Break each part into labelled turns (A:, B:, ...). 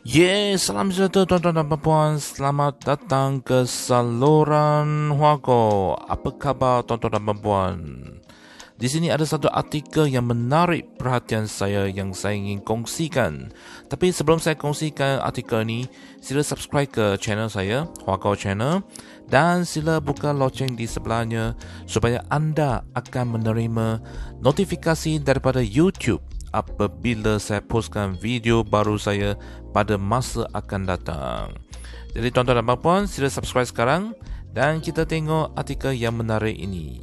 A: Salam sejahtera tuan-tuan dan puan. Selamat datang ke saluran Huago. Apa khabar tuan-tuan dan puan? Di sini ada satu artikel yang menarik perhatian saya yang saya ingin kongsikan. Tapi sebelum saya kongsikan artikel ini, sila subscribe ke channel saya, Huago Channel, dan sila buka loceng di sebelahnya supaya anda akan menerima notifikasi daripada YouTube apabila saya postkan video baru saya pada masa akan datang. Jadi tuan-tuan dan puan, sila subscribe sekarang dan kita tengok artikel yang menarik ini.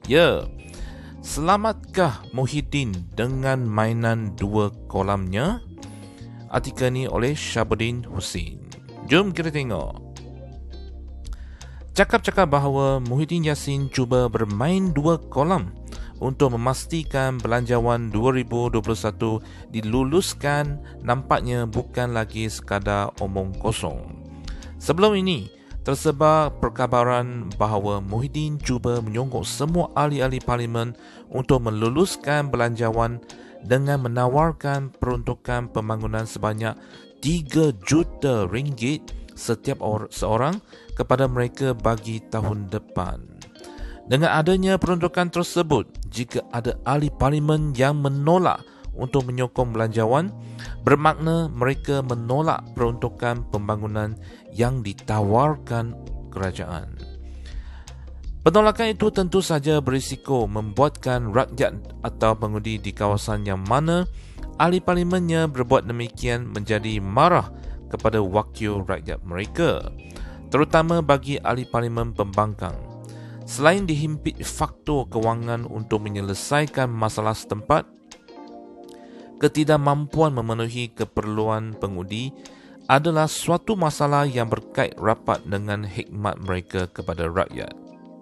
A: Selamatkah Muhyiddin dengan mainan dua kolamnya? Artikel ini oleh Syabuddin Hussein. Jom kita tengok. Cakap-cakap bahawa Muhyiddin Yassin cuba bermain dua kolam untuk memastikan belanjawan 2021 diluluskan nampaknya bukan lagi sekadar omong kosong. Sebelum ini, tersebar perkabaran bahawa Muhyiddin cuba menyongkok semua ahli-ahli parlimen untuk meluluskan belanjawan dengan menawarkan peruntukan pembangunan sebanyak 3 juta ringgit setiap seorang kepada mereka bagi tahun depan. Dengan adanya peruntukan tersebut, jika ada ahli parlimen yang menolak untuk menyokong belanjawan, bermakna mereka menolak peruntukan pembangunan yang ditawarkan kerajaan. Penolakan itu tentu saja berisiko membuatkan rakyat atau pengundi di kawasan yang mana ahli parlimennya berbuat demikian menjadi marah kepada wakil rakyat mereka, terutama bagi ahli parlimen pembangkang. Selain dihimpit faktor kewangan untuk menyelesaikan masalah setempat, ketidakmampuan memenuhi keperluan pengundi adalah suatu masalah yang berkait rapat dengan hikmat mereka kepada rakyat.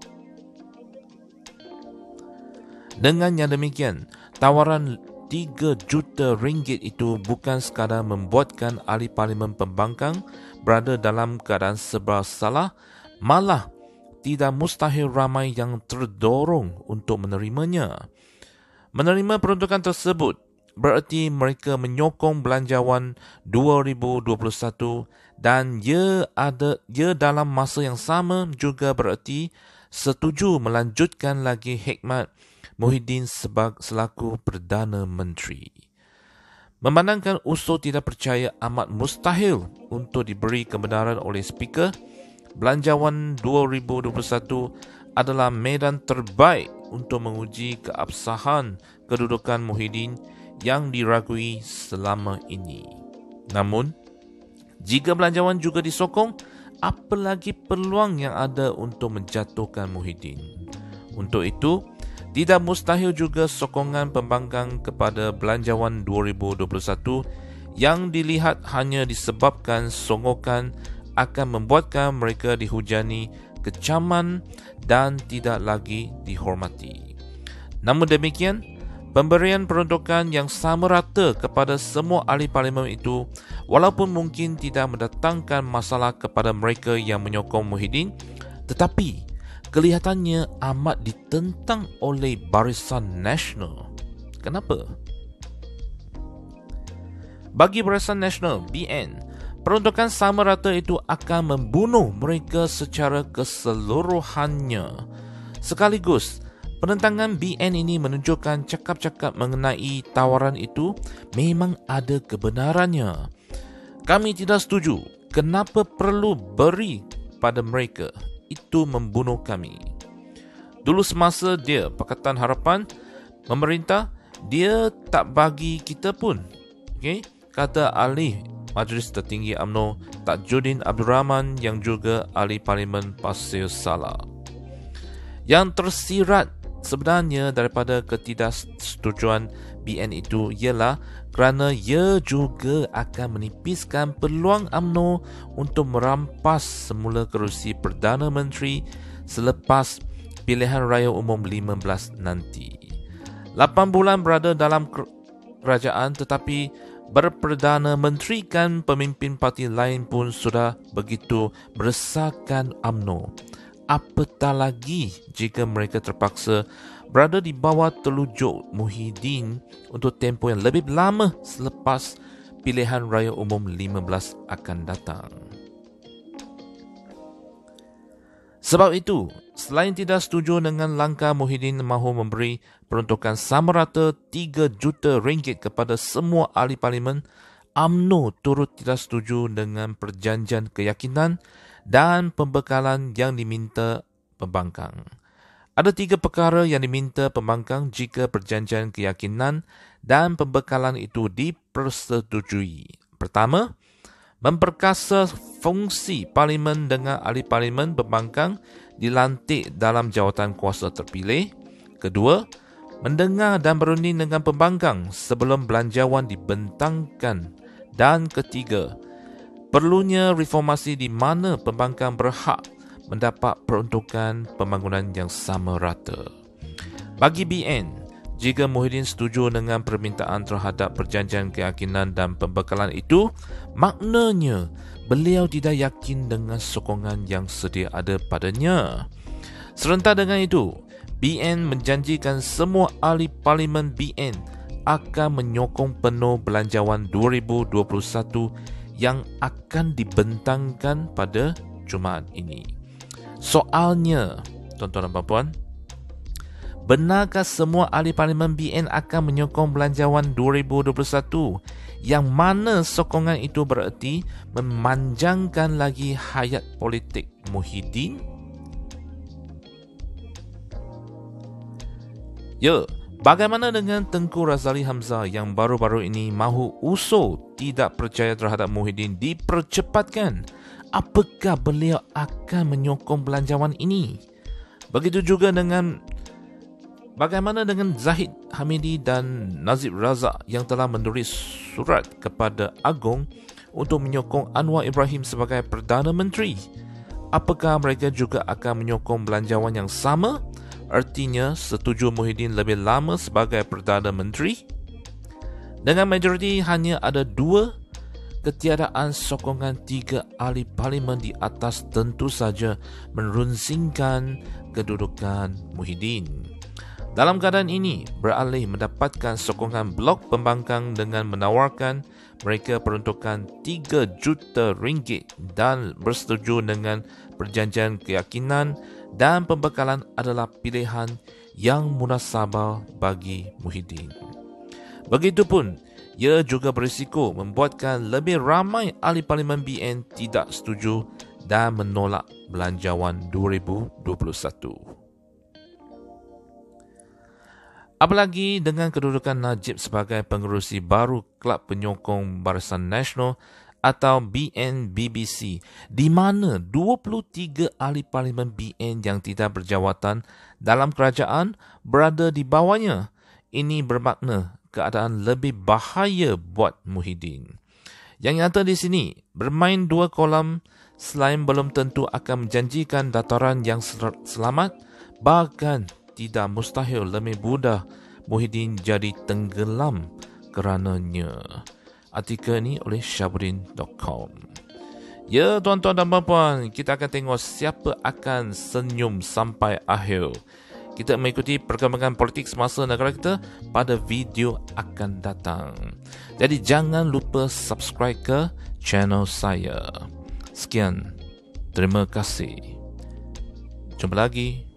A: Dengan yang demikian, tawaran 3 juta ringgit itu bukan sekadar membuatkan ahli parlimen pembangkang berada dalam keadaan serba salah, malah tidak mustahil ramai yang terdorong untuk menerimanya. Menerima peruntukan tersebut bererti mereka menyokong belanjawan 2021 dan ia dalam masa yang sama juga bererti setuju melanjutkan lagi hikmat Muhyiddin selaku Perdana Menteri. Memandangkan usul tidak percaya amat mustahil untuk diberi kebenaran oleh Speaker, belanjawan 2021 adalah medan terbaik untuk menguji keabsahan kedudukan Muhyiddin yang diragui selama ini. Namun, jika belanjawan juga disokong, apalagi peluang yang ada untuk menjatuhkan Muhyiddin? Untuk itu, tidak mustahil juga sokongan pembangkang kepada belanjawan 2021 yang dilihat hanya disebabkan songokan akan membuatkan mereka dihujani kecaman dan tidak lagi dihormati. Namun demikian, pemberian peruntukan yang sama rata kepada semua ahli parlimen itu walaupun mungkin tidak mendatangkan masalah kepada mereka yang menyokong Muhyiddin, tetapi kelihatannya amat ditentang oleh Barisan Nasional. Kenapa? Bagi Barisan Nasional, BN, peruntukan sama rata itu akan membunuh mereka secara keseluruhannya. Sekaligus, penentangan BN ini menunjukkan cakap-cakap mengenai tawaran itu memang ada kebenarannya. Kami tidak setuju. Kenapa perlu beri pada mereka? Itu membunuh kami. Dulu semasa dia Pakatan Harapan memerintah, dia tak bagi kita pun. Kata ahli Majlis Tertinggi UMNO Tajudin Abdul Rahman yang juga ahli Parlimen Pasir Sala. Yang tersirat sebenarnya daripada ketidaksetujuan BN itu ialah kerana ia juga akan menipiskan peluang UMNO untuk merampas semula kerusi Perdana Menteri selepas pilihan raya umum 15 nanti. 8 bulan berada dalam kerajaan tetapi berperdana menterikan pemimpin parti lain pun sudah begitu meresahkan UMNO. Apatah lagi jika mereka terpaksa berada di bawah telujuk Muhyiddin untuk tempoh yang lebih lama selepas pilihan raya umum 15 akan datang. Sebab itu, selain tidak setuju dengan langkah Muhyiddin mahu memberi peruntukan sama rata 3 juta ringgit kepada semua ahli parlimen, UMNO turut tidak setuju dengan perjanjian keyakinan dan pembekalan yang diminta pembangkang. Ada 3 perkara yang diminta pembangkang jika perjanjian keyakinan dan pembekalan itu dipersetujui. Pertama, memperkasa fungsi parlimen dengan ahli parlimen pembangkang dilantik dalam jawatan kuasa terpilih. Kedua, mendengar dan berunding dengan pembangkang sebelum belanjawan dibentangkan. Dan ketiga, perlunya reformasi di mana pembangkang berhak mendapat peruntukan pembangunan yang sama rata. Bagi BN, jika Muhyiddin setuju dengan permintaan terhadap perjanjian keyakinan dan pembekalan itu, maknanya beliau tidak yakin dengan sokongan yang sedia ada padanya. Serentak dengan itu, BN menjanjikan semua ahli parlimen BN akan menyokong penuh belanjawan 2021 yang akan dibentangkan pada Jumaat ini. Soalnya, tuan-tuan dan puan-puan, benarkah semua ahli parlimen BN akan menyokong belanjawan 2021 yang mana sokongan itu bererti memanjangkan lagi hayat politik Muhyiddin? Ya, bagaimana dengan Tengku Razali Hamzah yang baru-baru ini mahu usul tidak percaya terhadap Muhyiddin dipercepatkan? Apakah beliau akan menyokong belanjawan ini? Begitu juga dengan bagaimana dengan Zahid Hamidi dan Nazib Razak yang telah menulis surat kepada Agong untuk menyokong Anwar Ibrahim sebagai Perdana Menteri? Apakah mereka juga akan menyokong belanjawan yang sama? Artinya setuju Muhyiddin lebih lama sebagai Perdana Menteri? Dengan majoriti hanya ada 2, ketiadaan sokongan 3 ahli parlimen di atas tentu saja merunsingkan kedudukan Muhyiddin. Dalam keadaan ini, beralih mendapatkan sokongan blok pembangkang dengan menawarkan mereka peruntukan 3 juta ringgit dan bersetuju dengan perjanjian keyakinan dan pembekalan adalah pilihan yang munasabah bagi Muhyiddin. Begitupun, ia juga berisiko membuatkan lebih ramai ahli parlimen BN tidak setuju dan menolak belanjawan 2021. Apalagi dengan kedudukan Najib sebagai pengerusi baru Kelab Penyokong Barisan Nasional atau BNBBC, di mana 23 ahli parlimen BN yang tidak berjawatan dalam kerajaan berada di bawahnya. Ini bermakna keadaan lebih bahaya buat Muhyiddin. Yang nyata di sini, bermain 2 kolam selain belum tentu akan menjanjikan dataran yang selamat, bahkan tidak mustahil lebih mudah Muhyiddin jadi tenggelam kerananya. Artikel ini oleh Syabudin.com. Ya, tuan-tuan dan puan-puan, kita akan tengok siapa akan senyum sampai akhir. Kita mengikuti perkembangan politik semasa negara kita pada video akan datang. Jadi jangan lupa subscribe ke channel saya. Sekian. Terima kasih. Jumpa lagi.